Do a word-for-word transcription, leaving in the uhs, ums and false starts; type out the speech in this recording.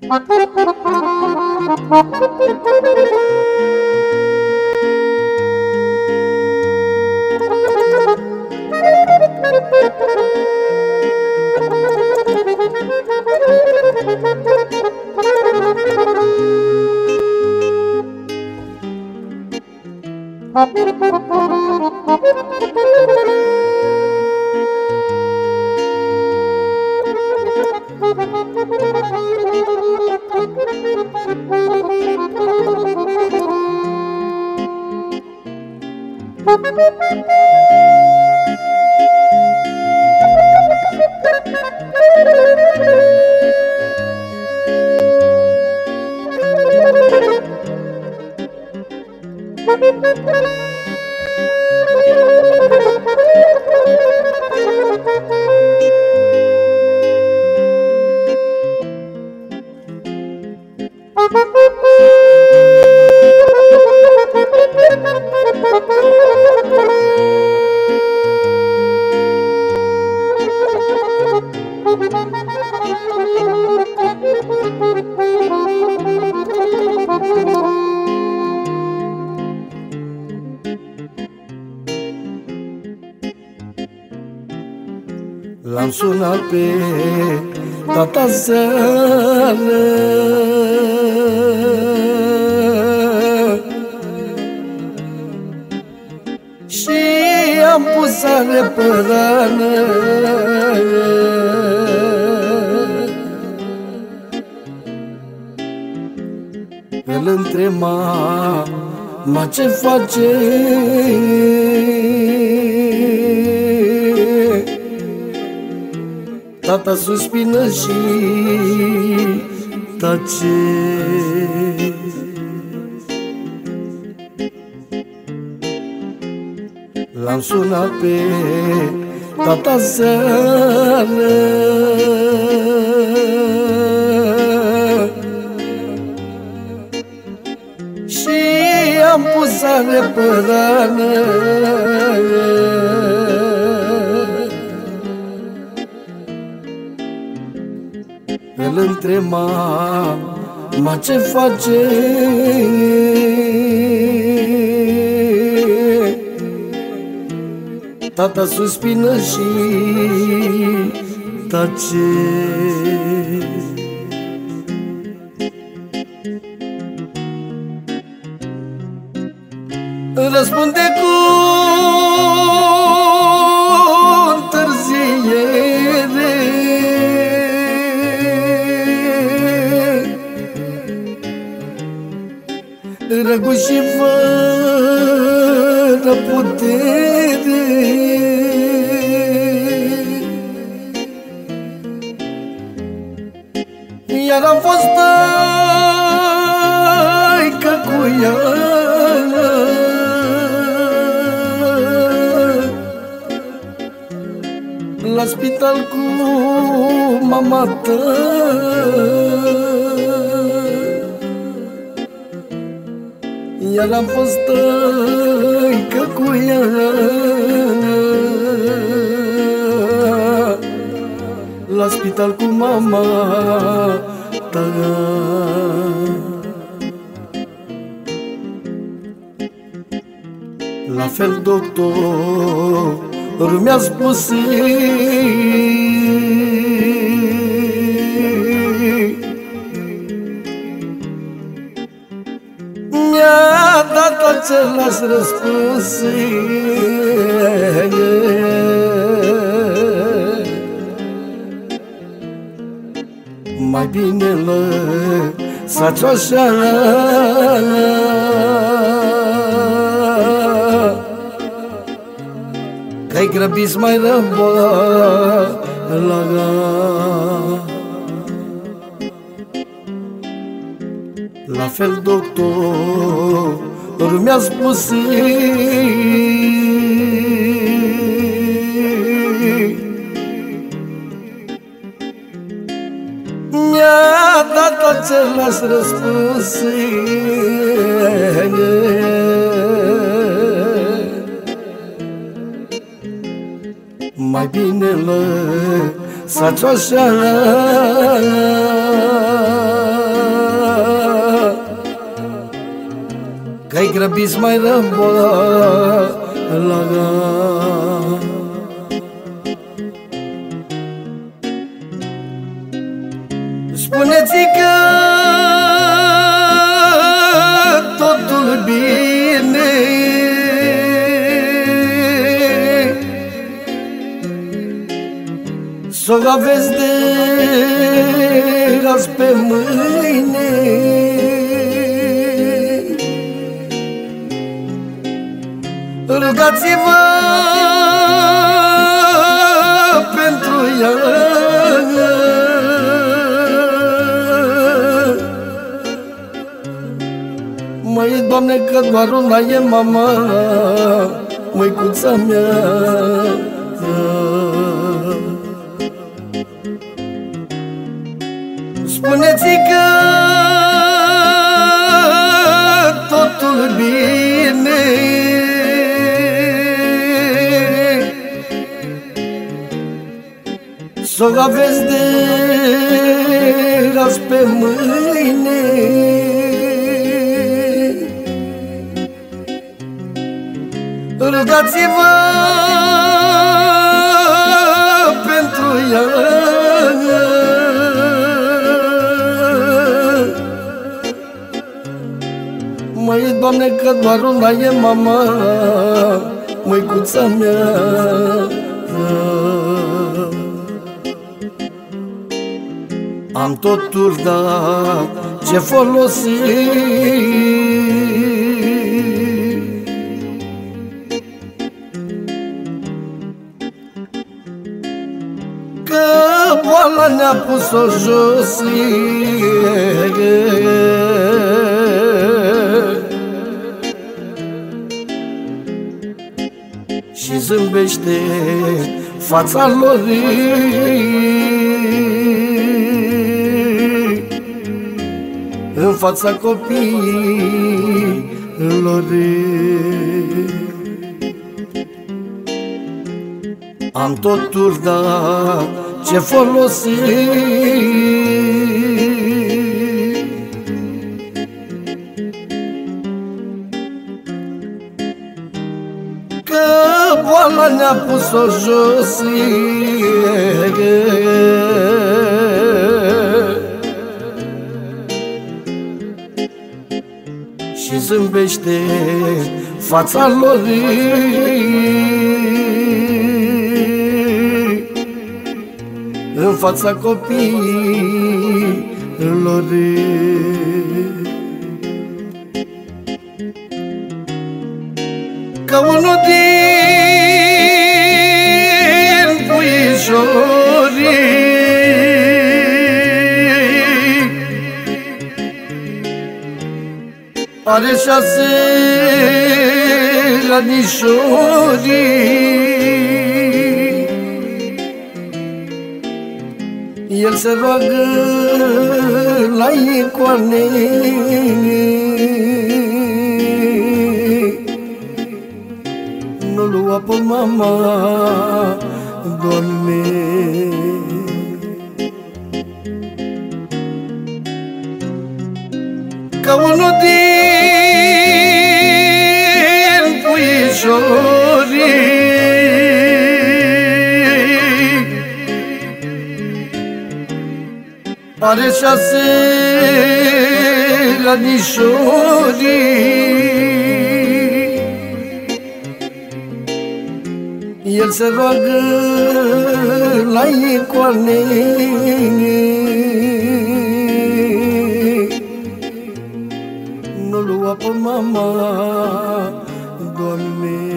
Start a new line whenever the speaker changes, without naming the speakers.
L-am sunat pe tata seară și am pus sare pe rană. Îl întreba, ma ce face? Tata suspină și tace. L-am sunat pe tata seară și am pus sare pe rană. Îl întreba, ma ce face? Tata suspină și tace. Răspunde cu întârziere, răguș și fără putere. Iar am fost tăică cu ea, la spital cu mama ta. Iar am fost tăică cu ea, la spital cu mama ta. La fel doctorul mi-a spus, mi-a dat același răspuns. Mai bine lăsați-o așa, că-i grăbiți mai rău la La fel doctorul mi-a spus, mi-a dat același răspuns. Mai bine lăsați-o așa, că-i grăbiți mai răbălaga. Spuneți că totul bine, s-o aveți de azi pe mâine. Rugați-vă pentru ea, măi, Doamne, că doar una e mama, măicuța mea. Spuneți că totul bine, s-o aveți de azi pe mâine. Rugați-vă pentru ea, măi, Doamne, că doar una e mama, măicuța mea. Am totul dat, ce folosi, că boala ne-a pus-o jos, și zâmbește fața lor, în fața copiilor. Am totul dat, ce folosi, că boala ne-a pus-o jos, și zâmbește fața lor, în fața copiilor. Ca unul din puișorii are șase anișori, el se roagă la icoane, nu lua pe mama, Doamne. Ca unul din puișorii are șase anișori, el se roagă la icoane, nu lua pe mama, Doamne.